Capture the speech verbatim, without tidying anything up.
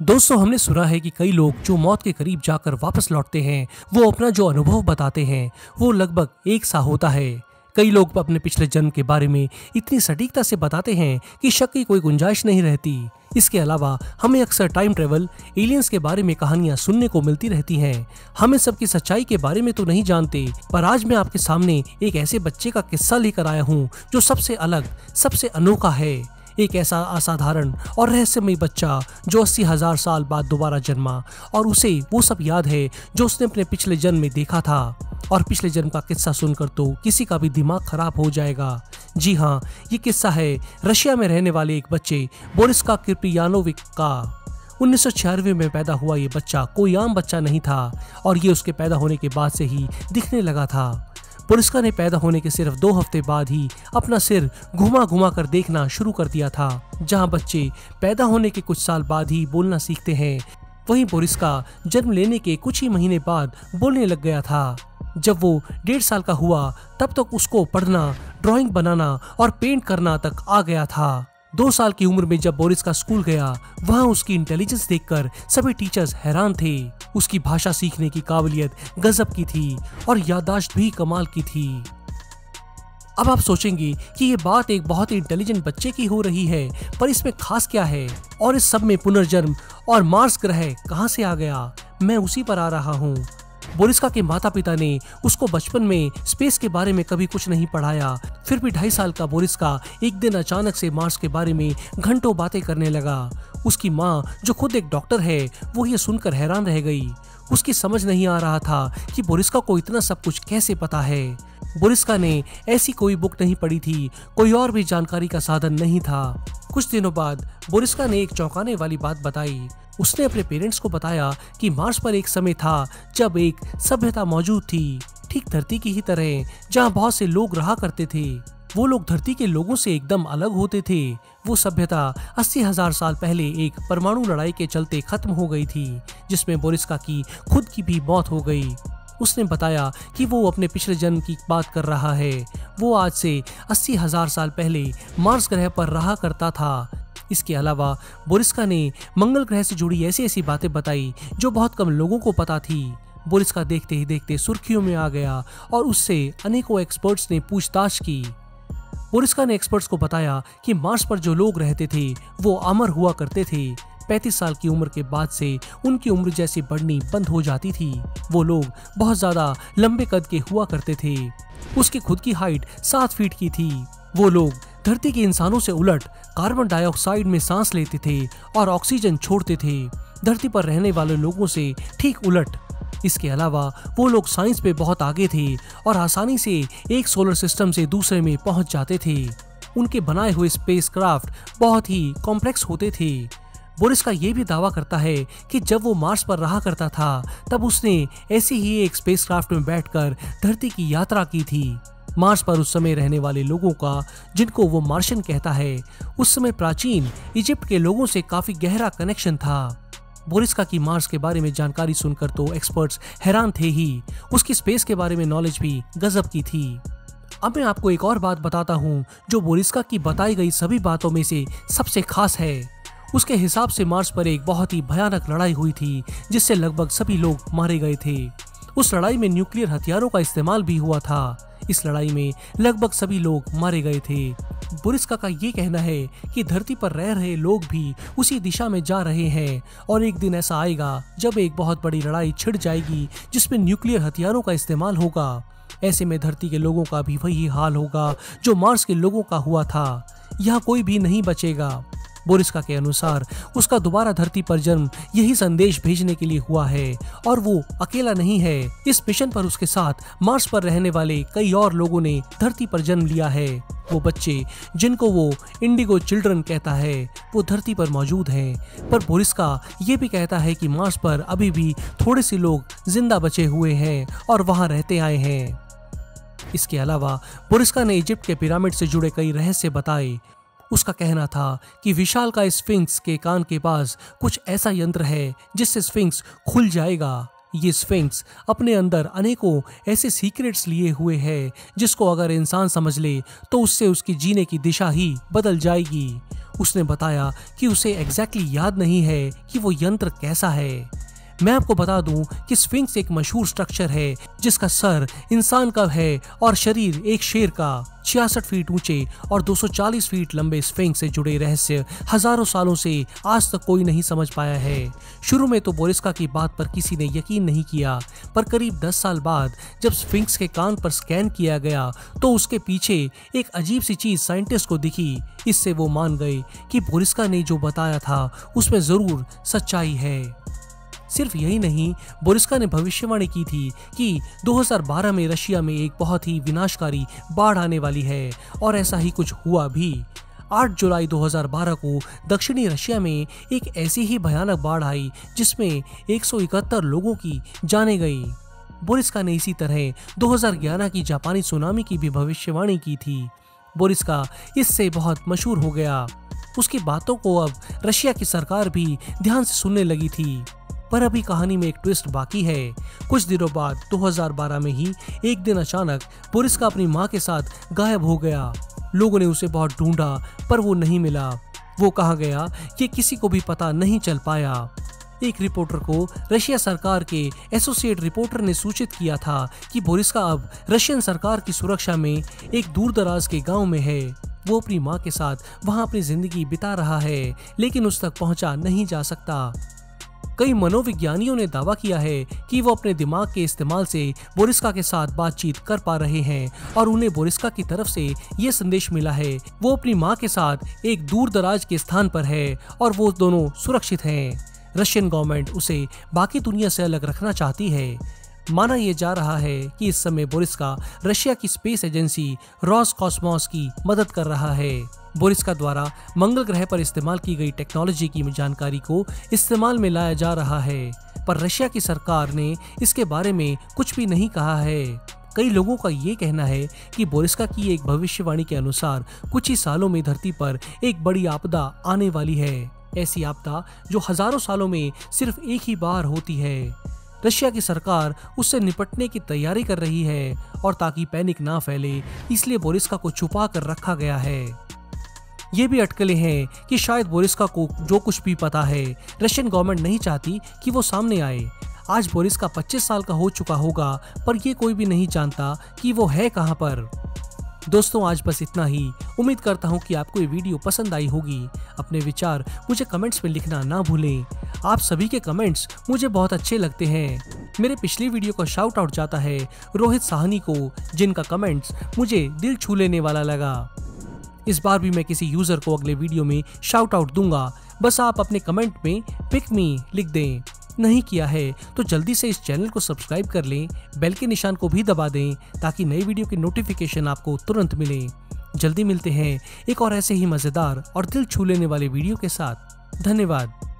दोस्तों, हमने सुना है कि कई लोग जो मौत के करीब जाकर वापस लौटते हैं वो अपना जो अनुभव बताते हैं वो लगभग एक सा होता है। कई लोग अपने पिछले जन्म के बारे में इतनी सटीकता से बताते हैं कि शक की कोई गुंजाइश नहीं रहती। इसके अलावा हमें अक्सर टाइम ट्रेवल, एलियंस के बारे में कहानियां सुनने को मिलती रहती हैं। हम इस सब की सच्चाई के बारे में तो नहीं जानते, पर आज मैं आपके सामने एक ऐसे बच्चे का किस्सा लेकर आया हूँ जो सबसे अलग, सबसे अनोखा है। एक ऐसा असाधारण और रहस्यमय बच्चा जो अस्सी हजार साल बाद दोबारा जन्मा और उसे वो सब याद है जो उसने अपने पिछले जन्म में देखा था। और पिछले जन्म का किस्सा सुनकर तो किसी का भी दिमाग खराब हो जाएगा। जी हाँ, ये किस्सा है रशिया में रहने वाले एक बच्चे बोरिस्का किप्रियानोविक का। उन्नीस सौ छियानवे में पैदा हुआ ये बच्चा कोई आम बच्चा नहीं था और ये उसके पैदा होने के बाद से ही दिखने लगा था। बोरिस्का ने पैदा होने के सिर्फ दो हफ्ते बाद ही अपना सिर घुमा घुमा कर देखना शुरू कर दिया था। जहां बच्चे पैदा होने के कुछ साल बाद ही बोलना सीखते हैं, वहीं बोरिस्का जन्म लेने के कुछ ही महीने बाद बोलने लग गया था। जब वो डेढ़ साल का हुआ तब तक उसको पढ़ना, ड्राइंग बनाना और पेंट करना तक आ गया था। दो साल की उम्र में जब बोरिस्का स्कूल गया, वहाँ उसकी इंटेलिजेंस देखकर सभी टीचर्स हैरान थे। उसकी भाषा सीखने की काबिलियत गजब की थी और याददाश्त भी कमाल की थी। अब आप सोचेंगे कि ये बात एक बहुत ही इंटेलिजेंट बच्चे की हो रही है, पर इसमें खास क्या है और इस सब में पुनर्जन्म और मार्स ग्रह कहाँ से आ गया, मैं उसी पर आ रहा हूँ। बोरिस्का के माता पिता ने उसको बचपन में स्पेस के बारे में कभी कुछ नहीं पढ़ाया। फिर भी ढाई साल का बोरिस्का एक दिन अचानक से मार्स के बारे में घंटों बातें करने लगा। उसकी माँ, जो खुद एक डॉक्टर है, वो ये सुनकर हैरान रह गई। उसकी समझ नहीं आ रहा था कि बोरिस्का को इतना सब कुछ कैसे पता है। बोरिस्का ने ऐसी कोई बुक नहीं पढ़ी थी, कोई और भी जानकारी का साधन नहीं था। कुछ दिनों बाद बोरिस्का ने एक चौंकाने वाली बात बताई। उसने अपने पेरेंट्स को बताया कि मार्स पर एक समय था जब एक सभ्यता मौजूद थी, ठीक धरती की ही तरह, जहां बहुत से लोग रहा करते थे। वो लोग धरती के लोगों से एकदम अलग होते थे। वो सभ्यता अस्सी हजार साल पहले एक परमाणु लड़ाई के चलते खत्म हो गई थी, जिसमें बोरिस्का की खुद की भी मौत हो गई। उसने बताया कि वो अपने पिछले जन्म की बात कर रहा है। वो आज से अस्सी हजार साल पहले मार्स ग्रह पर रहा करता था। इसके अलावा बोरिस्का ने मंगल ग्रह से जुड़ी ऐसी ऐसी बातें बताई जो बहुत कम लोगों को पता थी। बोरिस्का देखते ही देखते सुर्खियों में आ गया और उससे अनेकों एक्सपर्ट्स ने पूछताछ की। बोरिस्का ने एक्सपर्ट्स को बताया कि मार्स पर जो लोग रहते थे वो अमर हुआ करते थे। पैंतीस साल की उम्र के बाद से उनकी उम्र जैसे बढ़नी बंद हो जाती थी। वो लोग बहुत ज्यादा लंबे कद के हुआ करते थे। उसकी खुद की हाइट सात फीट की थी। वो लोग धरती के इंसानों से उलट कार्बन डाइऑक्साइड में सांस लेते थे और ऑक्सीजन छोड़ते थे, धरती पर रहने वाले लोगों से ठीक उलट। इसके अलावा वो लोग साइंस पे बहुत आगे थे और आसानी से एक सोलर सिस्टम से दूसरे में पहुंच जाते थे। उनके बनाए हुए स्पेसक्राफ्ट बहुत ही कॉम्प्लेक्स होते थे। बोरिस्का ये भी दावा करता है कि जब वो मार्स पर रहा करता था तब उसने ऐसी ही एक स्पेसक्राफ्ट में बैठकर धरती की यात्रा की थी। मार्स पर उस समय रहने वाले लोगों का, जिनको वो मार्शियन कहता है, उस समय प्राचीन इजिप्ट के लोगों से काफी गहरा कनेक्शन था। बोरिस्का की मार्स के बारे में जानकारी सुनकर तो एक्सपर्ट्स हैरान थे ही। उसकी स्पेस के बारे में नॉलेज भी गजब की थी। अब मैं आपको एक और बात बताता हूँ जो बोरिस्का की बताई गई सभी बातों में से सबसे खास है। उसके हिसाब से मार्स पर एक बहुत ही भयानक लड़ाई हुई थी जिससे लगभग सभी लोग मारे गए थे। उस लड़ाई में न्यूक्लियर हथियारों का इस्तेमाल भी हुआ था। इस लड़ाई में लगभग सभी लोग मारे गए थे। बोरिस्का का ये कहना है कि धरती पर रह रहे लोग भी उसी दिशा में जा रहे हैं और एक दिन ऐसा आएगा जब एक बहुत बड़ी लड़ाई छिड़ जाएगी जिसमें न्यूक्लियर हथियारों का इस्तेमाल होगा। ऐसे में धरती के लोगों का भी वही हाल होगा जो मार्स के लोगों का हुआ था। यहाँ कोई भी नहीं बचेगा। बोरिस्का के अनुसार उसका दोबारा धरती पर जन्म यही संदेश भेजने के लिए हुआ है और वो अकेला नहीं है। इस मिशन पर उसके साथ मार्स पर रहने वाले कई और लोगों ने धरती पर जन्म लिया है। वो बच्चे, जिनको वो इंडिगो चिल्ड्रन कहता है, वो धरती पर मौजूद हैं। पर बोरिस्का ये भी कहता है कि मार्स पर अभी भी थोड़े से लोग जिंदा बचे हुए हैं और वहां रहते आए हैं। इसके अलावा बोरिस्का ने इजिप्ट के पिरामिड से जुड़े कई रहस्य बताए। उसका कहना था कि विशालकाय स्फिंक्स के कान के पास कुछ ऐसा यंत्र है जिससे स्फिंक्स खुल जाएगा। ये स्फिंक्स अपने अंदर अनेकों ऐसे सीक्रेट्स लिए हुए है जिसको अगर इंसान समझ ले तो उससे उसकी जीने की दिशा ही बदल जाएगी। उसने बताया कि उसे एग्जैक्टली याद नहीं है कि वो यंत्र कैसा है। मैं आपको बता दूं कि स्फिंक्स एक मशहूर स्ट्रक्चर है जिसका सर इंसान का है और शरीर एक शेर का। छियासठ फीट ऊंचे और दो सौ चालीस फीट लंबे स्फिंक्स से जुड़े रहस्य हजारों सालों से आज तक कोई नहीं समझ पाया है। शुरू में तो बोरिस्का की बात पर किसी ने यकीन नहीं किया, पर करीब दस साल बाद जब स्फिंक्स के कान पर स्कैन किया गया तो उसके पीछे एक अजीब सी चीज साइंटिस्ट को दिखी। इससे वो मान गए कि बोरिस्का ने जो बताया था उसमें जरूर सच्चाई है। सिर्फ यही नहीं, बोरिस्का ने भविष्यवाणी की थी कि दो हज़ार बारह में रशिया में एक बहुत ही विनाशकारी बाढ़ आने वाली है, और ऐसा ही कुछ हुआ भी। आठ जुलाई दो हज़ार बारह को दक्षिणी रशिया में एक ऐसी ही भयानक बाढ़ आई जिसमें एक सौ इकहत्तर लोगों की जानें गई। बोरिस्का ने इसी तरह दो हज़ार ग्यारह की जापानी सुनामी की भी भविष्यवाणी की थी। बोरिस्का इससे बहुत मशहूर हो गया। उसकी बातों को अब रशिया की सरकार भी ध्यान से सुनने लगी थी। पर अभी कहानी में एक ट्विस्ट बाकी है। कुछ दिनों बाद दो हज़ार बारह में ही एक दिन अचानक बोरिस्का अपनी मां के साथ गायब हो गया। लोगों ने उसे बहुत ढूंढा पर वो नहीं मिला। वो कहाँ गया ये किसी को भी पता नहीं चल पाया। एक रिपोर्टर को रशिया सरकार के एसोसिएट रिपोर्टर ने सूचित किया था कि बोरिस्का अब रशियन सरकार की सुरक्षा में एक दूर दराज के गांव में है। वो अपनी मां के साथ वहां अपनी जिंदगी बिता रहा है, लेकिन उस तक पहुंचा नहीं जा सकता। कई मनोविज्ञानियों ने दावा किया है कि वो अपने दिमाग के इस्तेमाल से बोरिस्का के साथ बातचीत कर पा रहे हैं और उन्हें बोरिस्का की तरफ से ये संदेश मिला है वो अपनी मां के साथ एक दूर दराज के स्थान पर है और वो दोनों सुरक्षित हैं। रशियन गवर्नमेंट उसे बाकी दुनिया से अलग रखना चाहती है। माना यह जा रहा है कि इस समय बोरिस्का रशिया की स्पेस एजेंसी रोसकॉस्मोस की मदद कर रहा है। बोरिस्का द्वारा मंगल ग्रह पर इस्तेमाल की गई टेक्नोलॉजी की जानकारी को इस्तेमाल में लाया जा रहा है, पर रशिया की सरकार ने इसके बारे में कुछ भी नहीं कहा है। कई लोगों का ये कहना है कि बोरिस्का की एक भविष्यवाणी के अनुसार कुछ ही सालों में धरती पर एक बड़ी आपदा आने वाली है। ऐसी आपदा जो हजारों सालों में सिर्फ एक ही बार होती है। रशिया की सरकार उससे निपटने की तैयारी कर रही है और ताकि पैनिक ना फैले इसलिए बोरिस्का को छुपा कर रखा गया है। ये भी अटकलें हैं कि शायद बोरिस्का को जो कुछ भी पता है रशियन गवर्नमेंट नहीं चाहती कि वो सामने आए। आज बोरिस्का पच्चीस साल का हो चुका होगा, पर ये कोई भी नहीं जानता कि वो है कहां पर। दोस्तों, आज बस इतना ही। उम्मीद करता हूँ कि आपको ये वीडियो पसंद आई होगी। अपने विचार मुझे कमेंट्स में लिखना ना भूलें। आप सभी के कमेंट्स मुझे बहुत अच्छे लगते हैं। मेरे पिछली वीडियो का शाउट आउट जाता है रोहित साहनी को, जिनका कमेंट्स मुझे दिल छू लेने वाला लगा। इस बार भी मैं किसी यूजर को अगले वीडियो में शाउट आउट दूंगा। बस आप अपने कमेंट में पिक मी लिख दें। नहीं किया है तो जल्दी से इस चैनल को सब्सक्राइब कर लें, बेल के निशान को भी दबा दें ताकि नई वीडियो की नोटिफिकेशन आपको तुरंत मिले। जल्दी मिलते हैं एक और ऐसे ही मजेदार और दिल छू लेने वाले वीडियो के साथ। धन्यवाद।